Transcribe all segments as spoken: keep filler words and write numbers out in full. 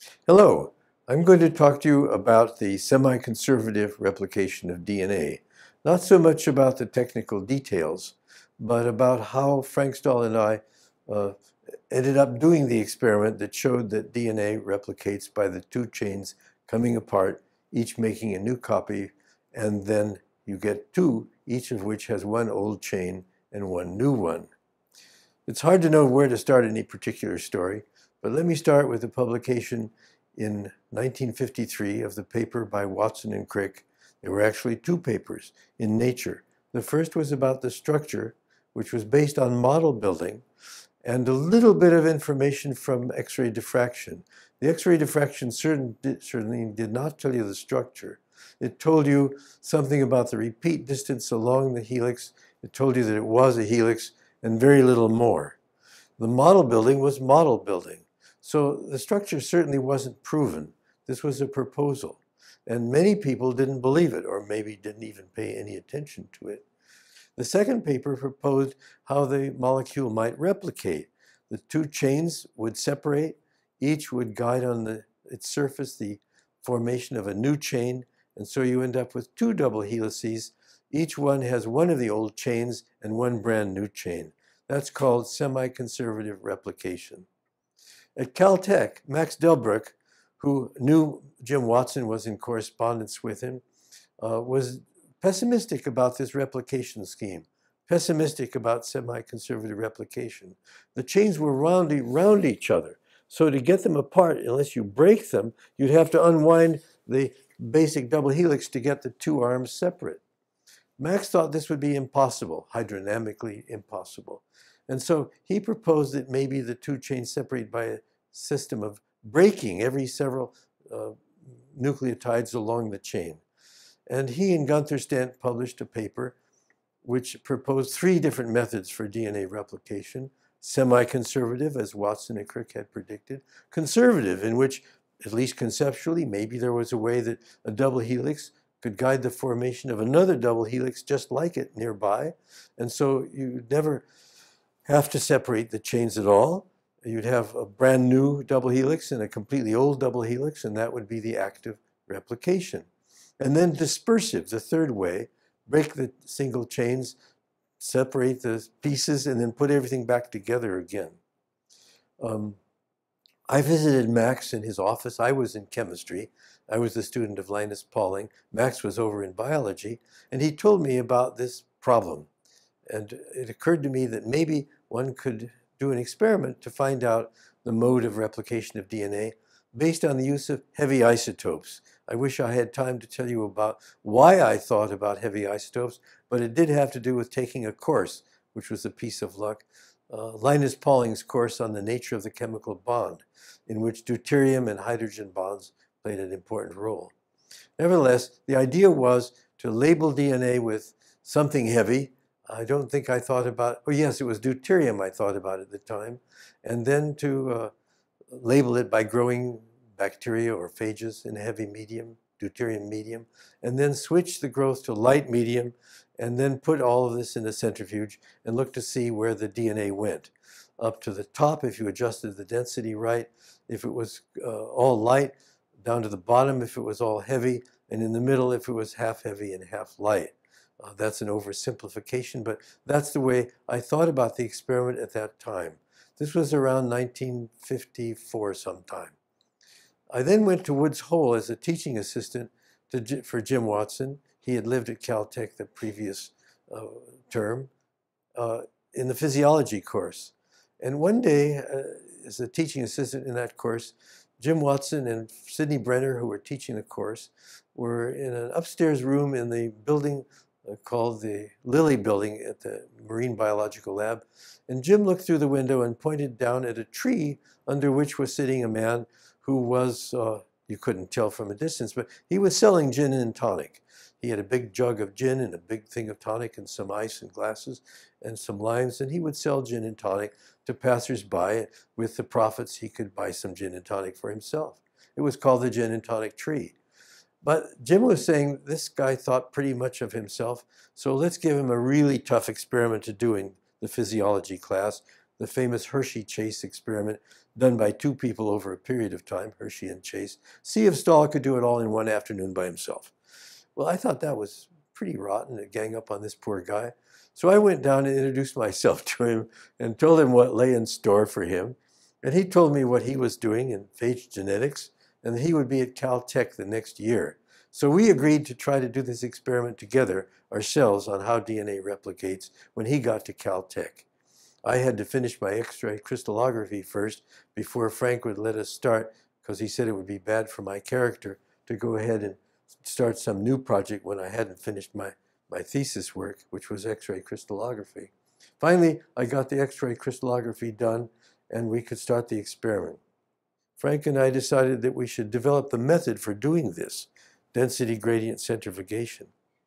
Hello, I'm going to talk to you about the semi-conservative replication of D N A. Not so much about the technical details, but about how Frank Stahl and I uh, ended up doing the experiment that showed that D N A replicates by the two chains coming apart, each making a new copy, and then you get two, each of which has one old chain and one new one. It's hard to know where to start any particular story, but let me start with the publication in nineteen fifty-three of the paper by Watson and Crick. There were actually two papers in Nature. The first was about the structure, which was based on model building, and a little bit of information from X-ray diffraction. The X-ray diffraction certain, certainly did not tell you the structure. It told you something about the repeat distance along the helix. It told you that it was a helix, and very little more. The model building was model building. So the structure certainly wasn't proven. This was a proposal. And many people didn't believe it, or maybe didn't even pay any attention to it. The second paper proposed how the molecule might replicate. The two chains would separate. Each would guide on the, its surface the formation of a new chain. And so you end up with two double helices. Each one has one of the old chains and one brand new chain. That's called semi-conservative replication. At Caltech, Max Delbrück, who knew Jim Watson, was in correspondence with him, uh, was pessimistic about this replication scheme, pessimistic about semi-conservative replication. The chains were round, round each other. So to get them apart, unless you break them, you'd have to unwind the basic double helix to get the two arms separate. Max thought this would be impossible, hydrodynamically impossible. And so he proposed that maybe the two chains separate by a system of breaking every several uh, nucleotides along the chain. And he and Gunther Stent published a paper which proposed three different methods for D N A replication: semi-conservative, as Watson and Crick had predicted; conservative, in which, at least conceptually, maybe there was a way that a double helix could guide the formation of another double helix just like it nearby. And so you'd never have to separate the chains at all. You'd have a brand new double helix and a completely old double helix, and that would be the active replication. And then dispersive, the third way: break the single chains, separate the pieces, and then put everything back together again. Um, I visited Max in his office. I was in chemistry. I was the student of Linus Pauling. Max was over in biology, and he told me about this problem. And it occurred to me that maybe one could do an experiment to find out the mode of replication of D N A based on the use of heavy isotopes. I wish I had time to tell you about why I thought about heavy isotopes, but it did have to do with taking a course, which was a piece of luck. Uh, Linus Pauling's course on the nature of the chemical bond, in which deuterium and hydrogen bonds played an important role. Nevertheless, the idea was to label D N A with something heavy. I don't think I thought about, oh yes, it was deuterium I thought about at the time, and then to uh, label it by growing bacteria or phages in a heavy medium, deuterium medium, and then switch the growth to light medium, and then put all of this in a centrifuge and look to see where the D N A went. Up to the top, if you adjusted the density right, if it was uh, all light; down to the bottom if it was all heavy; and in the middle if it was half heavy and half light. Uh, that's an oversimplification, but that's the way I thought about the experiment at that time. This was around nineteen fifty-four sometime. I then went to Woods Hole as a teaching assistant to, for Jim Watson. He had lived at Caltech the previous uh, term uh, in the physiology course. And one day, uh, as a teaching assistant in that course, Jim Watson and Sidney Brenner, who were teaching the course, were in an upstairs room in the building uh, called the Lilly Building at the Marine Biological Lab. And Jim looked through the window and pointed down at a tree under which was sitting a man who was, uh, you couldn't tell from a distance, but he was selling gin and tonic. He had a big jug of gin and a big thing of tonic and some ice and glasses and some limes, and he would sell gin and tonic to passers-by. With the profits, he could buy some gin and tonic for himself. It was called the gin and tonic tree. But Jim was saying this guy thought pretty much of himself, so let's give him a really tough experiment to do in the physiology class. the famous Hershey-Chase experiment done by two people over a period of time, Hershey and Chase. See if Stahl could do it all in one afternoon by himself. Well, I thought that was pretty rotten to gang up on this poor guy. So I went down and introduced myself to him and told him what lay in store for him. And he told me what he was doing in phage genetics and that he would be at Caltech the next year. So we agreed to try to do this experiment together ourselves on how D N A replicates when he got to Caltech. I had to finish my X-ray crystallography first before Frank would let us start, because he said it would be bad for my character to go ahead and start some new project when I hadn't finished my, my thesis work, which was X-ray crystallography. Finally, I got the X-ray crystallography done and we could start the experiment. Frank and I decided that we should develop the method for doing this, density gradient centrifugation.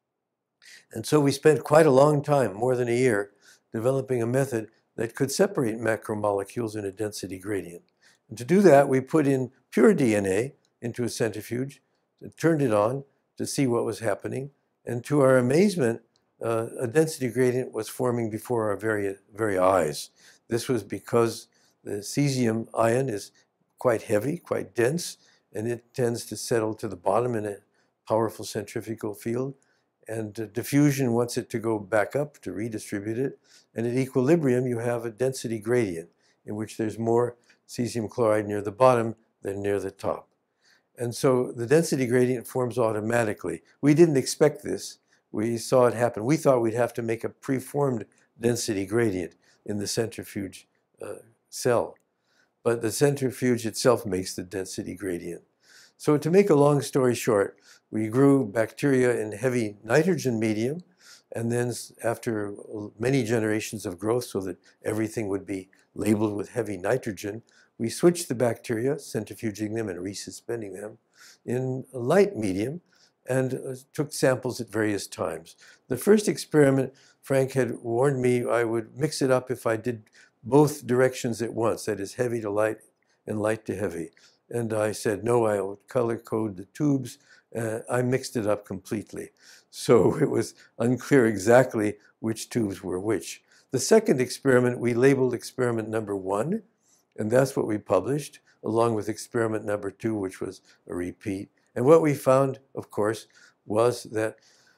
And so we spent quite a long time, more than a year, developing a method that could separate macromolecules in a density gradient. And to do that, we put in pure D N A into a centrifuge, and turned it on to see what was happening. And to our amazement, uh, a density gradient was forming before our very, very eyes. This was because the cesium ion is quite heavy, quite dense, and it tends to settle to the bottom in a powerful centrifugal field. And uh, diffusion wants it to go back up to redistribute it. And at equilibrium, you have a density gradient in which there's more cesium chloride near the bottom than near the top. And so the density gradient forms automatically. We didn't expect this. We saw it happen. We thought we'd have to make a preformed density gradient in the centrifuge uh, cell. But the centrifuge itself makes the density gradient. So to make a long story short, we grew bacteria in heavy nitrogen medium, and then after many generations of growth so that everything would be labeled with heavy nitrogen, we switched the bacteria, centrifuging them and resuspending them, in a light medium and uh, took samples at various times. The first experiment, Frank had warned me I would mix it up if I did both directions at once, that is heavy to light and light to heavy. And I said, no, I would color code the tubes. Uh, I mixed it up completely. So it was unclear exactly which tubes were which. The second experiment, we labeled experiment number one, and that's what we published, along with experiment number two, which was a repeat. And what we found, of course, was that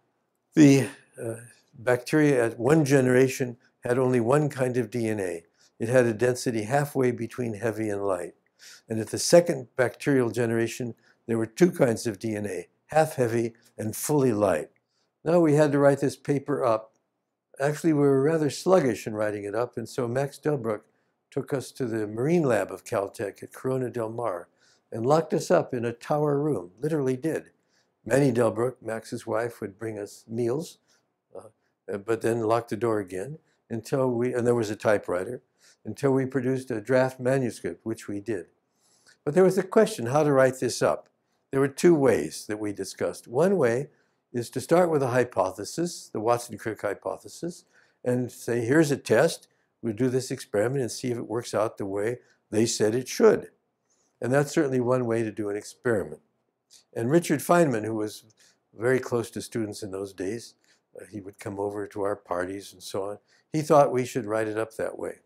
the uh, bacteria at one generation had only one kind of D N A. It had a density halfway between heavy and light. And at the second bacterial generation, there were two kinds of D N A, half heavy and fully light. Now we had to write this paper up. Actually, we were rather sluggish in writing it up, and so Max Delbrück took us to the marine lab of Caltech at Corona del Mar and locked us up in a tower room, literally did. Manny Delbrück, Max's wife, would bring us meals, uh, but then lock the door again until we, and there was a typewriter, until we produced a draft manuscript, which we did. But there was a question how to write this up. There were two ways that we discussed. One way is to start with a hypothesis, the Watson-Crick hypothesis, and say, here's a test. We'll do this experiment and see if it works out the way they said it should. And that's certainly one way to do an experiment. And Richard Feynman, who was very close to students in those days, uh, he would come over to our parties and so on, he thought we should write it up that way.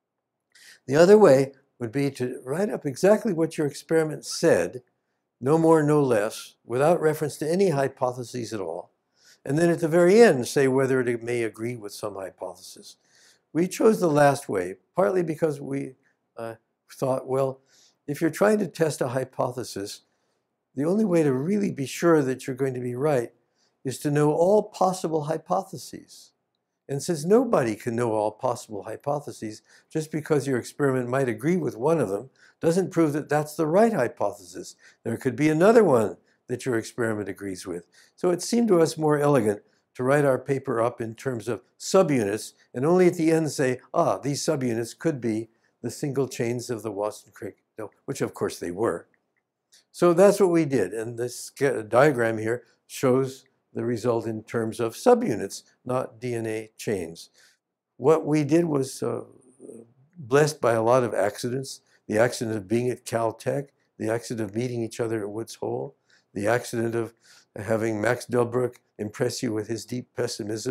The other way would be to write up exactly what your experiment said, no more, no less, without reference to any hypotheses at all. And then at the very end, say whether it may agree with some hypothesis. We chose the last way, partly because we uh, thought, well, if you're trying to test a hypothesis, the only way to really be sure that you're going to be right is to know all possible hypotheses. And since nobody can know all possible hypotheses, just because your experiment might agree with one of them doesn't prove that that's the right hypothesis. There could be another one that your experiment agrees with. So it seemed to us more elegant to write our paper up in terms of subunits and only at the end say, ah, these subunits could be the single chains of the Watson-Crick, which of course they were. So that's what we did. And this diagram here shows the result in terms of subunits, not D N A chains. What we did was uh, blessed by a lot of accidents. The accident of being at Caltech, the accident of meeting each other at Woods Hole, the accident of having Max Delbrück impress you with his deep pessimism,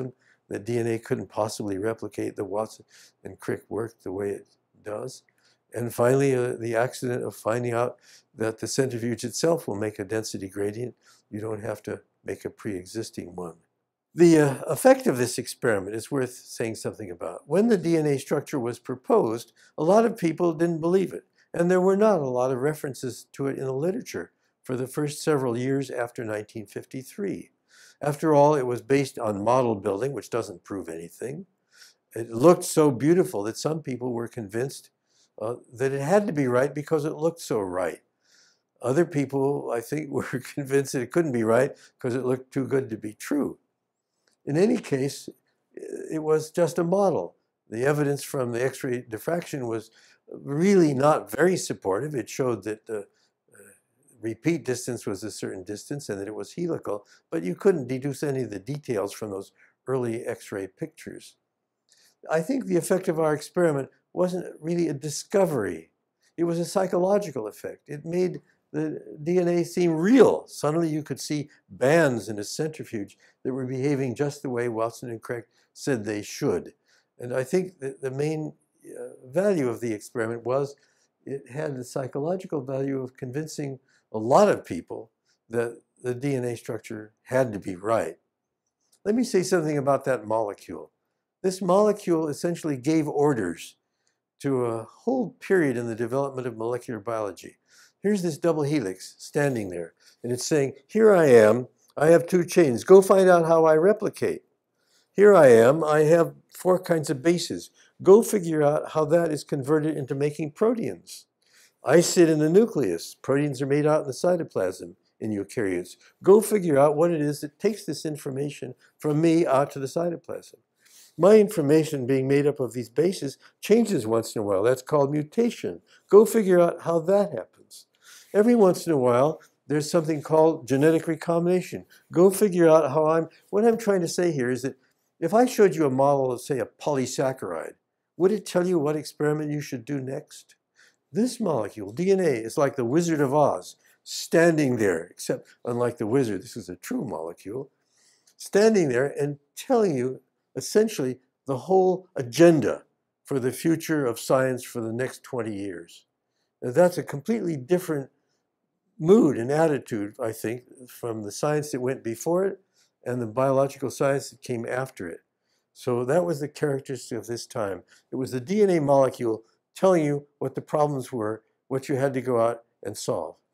that D N A couldn't possibly replicate the Watson and Crick work the way it does. And finally, uh, the accident of finding out that the centrifuge itself will make a density gradient. You don't have to make a pre-existing one. The uh, effect of this experiment is worth saying something about. When the D N A structure was proposed, a lot of people didn't believe it, and there were not a lot of references to it in the literature for the first several years after nineteen fifty-three. After all, it was based on model building, which doesn't prove anything. It looked so beautiful that some people were convinced uh, that it had to be right because it looked so right. Other people, I think, were convinced that it couldn't be right because it looked too good to be true. In any case, it was just a model. The evidence from the X-ray diffraction was really not very supportive. It showed that the uh, repeat distance was a certain distance and that it was helical, but you couldn't deduce any of the details from those early X-ray pictures. I think the effect of our experiment wasn't really a discovery. It was a psychological effect. It made the D N A seem real. Suddenly you could see bands in a centrifuge that were behaving just the way Watson and Crick said they should. And I think that the main uh, value of the experiment was it had the psychological value of convincing a lot of people that the D N A structure had to be right. Let me say something about that molecule. This molecule essentially gave orders to a whole period in the development of molecular biology. Here's this double helix standing there, and it's saying, here I am, I have two chains, go find out how I replicate. Here I am, I have four kinds of bases, go figure out how that is converted into making proteins. I sit in the nucleus, proteins are made out in the cytoplasm in eukaryotes. Go figure out what it is that takes this information from me out to the cytoplasm. My information being made up of these bases changes once in a while. That's called mutation. Go figure out how that happens. Every once in a while, there's something called genetic recombination. Go figure out how I'm, what I'm trying to say here is that if I showed you a model of, say, a polysaccharide, would it tell you what experiment you should do next? This molecule, D N A, is like the Wizard of Oz, standing there, except unlike the wizard, this is a true molecule, standing there and telling you essentially the whole agenda for the future of science for the next twenty years. Now, that's a completely different mood and attitude, I think, from the science that went before it and the biological science that came after it. So that was the characteristic of this time. It was the D N A molecule telling you what the problems were, what you had to go out and solve.